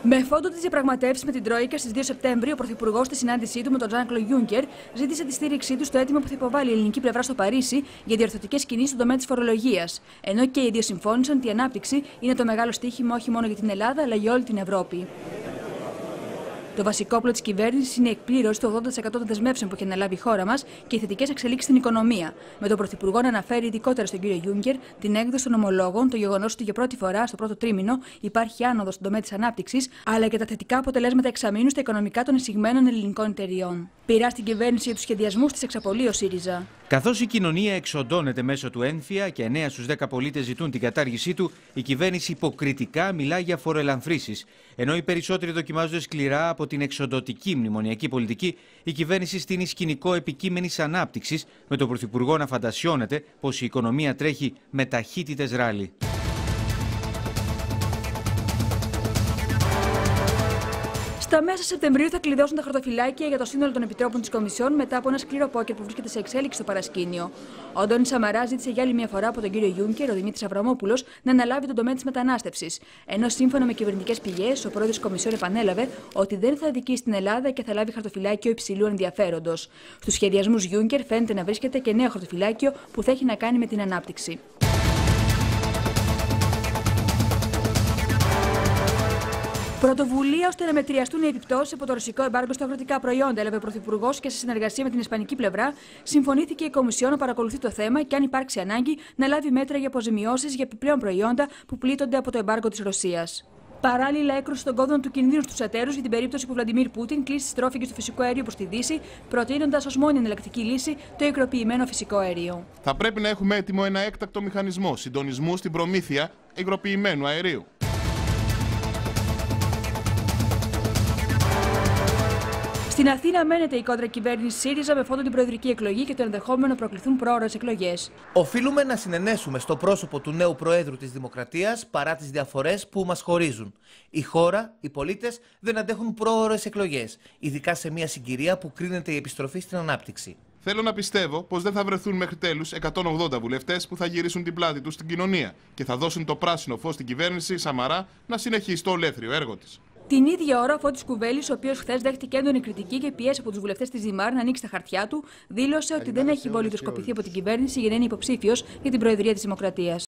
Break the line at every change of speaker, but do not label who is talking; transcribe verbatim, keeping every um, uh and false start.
Με φόντο τι διαπραγματεύσει με την Τρόικα στις δύο Σεπτέμβρη, ο Πρωθυπουργός στη συνάντησή του με τον Τζαν-Κλοντ Γιούνκερ ζήτησε τη στήριξή του στο αίτημα που θα υποβάλει η ελληνική πλευρά στο Παρίσι για διορθωτικές κινήσεις στον τομέα της φορολογίας. Ενώ και οι δύο συμφώνησαν ότι η ανάπτυξη είναι το μεγάλο στοίχημα όχι μόνο για την Ελλάδα αλλά για όλη την Ευρώπη. Το βασικό όπλο της κυβέρνησης είναι η εκπλήρωση του ογδόντα τοις εκατό των δεσμεύσεων που έχει αναλάβει η χώρα μας και οι θετικές εξελίξεις στην οικονομία. Με τον Πρωθυπουργό να αναφέρει ειδικότερα στον κύριο Γιούνκερ την έκδοση των ομολόγων, το γεγονός ότι για πρώτη φορά στο πρώτο τρίμηνο υπάρχει άνοδος στον τομέα της ανάπτυξης, αλλά και τα θετικά αποτελέσματα εξαμήνου στα οικονομικά των εισηγμένων ελληνικών εταιριών. Πειρά στην κυβέρνηση για τους σχεδιασμούς της εξαπολύει ο ΣΥΡΙΖΑ.
Καθώς η κοινωνία εξοντώνεται μέσω του ένφια και εννέα στους δέκα πολίτες ζητούν την κατάργησή του, η κυβέρνηση υποκριτικά μιλά για φοροελανθρήσεις. Ενώ οι περισσότεροι δοκιμάζονται σκληρά από την εξοντωτική μνημονιακή πολιτική, η κυβέρνηση στείνει σκηνικό επικείμενης ανάπτυξης, με τον Πρωθυπουργό να φαντασιώνεται πως η οικονομία τρέχει με ταχύτητες ράλι.
Στα μέσα Σεπτεμβρίου θα κλειδώσουν τα χαρτοφυλάκια για το σύνολο των επιτρόπων της Κομισιόν μετά από ένα σκληρό πόκερ που βρίσκεται σε εξέλιξη στο παρασκήνιο. Ο Αντώνης Σαμαράς ζήτησε για άλλη μια φορά από τον κύριο Γιούνκερ, ο Δημήτρης Αβραμόπουλος, να αναλάβει τον τομέα της μετανάστευσης. Ενώ σύμφωνα με κυβερνητικές πηγές, ο πρόεδρος της Κομισιόν επανέλαβε ότι δεν θα αδικήσει την Ελλάδα και θα λάβει χαρτοφυλάκιο υψηλού ενδιαφέροντος. Στους σχεδιασμούς Γιούνκερ φαίνεται να βρίσκεται και νέο χαρτοφυλάκιο που θα έχει να κάνει με την ανάπτυξη. Πρωτοβουλία ώστε να μετριαστούν οι επιπτώσεις από το ρωσικό εμπάργκο στα αγροτικά προϊόντα, έλαβε ο Πρωθυπουργός και σε συνεργασία με την ισπανική πλευρά συμφωνήθηκε η Κομισιόν να παρακολουθεί το θέμα και, αν υπάρξει ανάγκη, να λάβει μέτρα για αποζημιώσεις για επιπλέον προϊόντα που πλήττονται από το εμπάργκο της Ρωσίας. Παράλληλα, έκρουσε τον κόδωνα του κινδύνου στους εταίρους για την περίπτωση που ο Βλαντιμίρ Πούτιν κλείσει τις τρόφιγγες του φυσικού αερίου προς τη Δύση, προτείνοντας ως μόνη εναλλακτική λύση το υγροποιημένο φυσικό αέριο.
Θα πρέπει να έχουμε έτοιμο ένα έκτακτο μηχανισμό συντονισμού στην προμήθεια υγροποιημένου αερίου.
Στην Αθήνα μένεται η κόντρα κυβέρνηση ΣΥΡΙΖΑ με φόντο την προεδρική εκλογή και το ενδεχόμενο να προκληθούν πρόωρες εκλογές.
Οφείλουμε να συνενέσουμε στο πρόσωπο του νέου Προέδρου της Δημοκρατίας παρά τις διαφορές που μας χωρίζουν. Η χώρα, οι πολίτες δεν αντέχουν πρόωρες εκλογές, ειδικά σε μια συγκυρία που κρίνεται η επιστροφή στην ανάπτυξη.
Θέλω να πιστεύω πως δεν θα βρεθούν μέχρι τέλους εκατόν ογδόντα βουλευτές που θα γυρίσουν την πλάτη τους στην κοινωνία και θα δώσουν το πράσινο φως στην κυβέρνηση Σαμαρά να συνεχίσει το ολέθριο έργο της.
Την ίδια ώρα, ο Φώτης Κουβέλης, ο οποίος χθες δέχτηκε έντονη κριτική και πιέση από τους βουλευτές της Δημάρ να ανοίξει τα χαρτιά του, δήλωσε ότι δεν έχει βολιδοσκοπηθεί από την κυβέρνηση για να είναι υποψήφιος για την Προεδρία της Δημοκρατίας.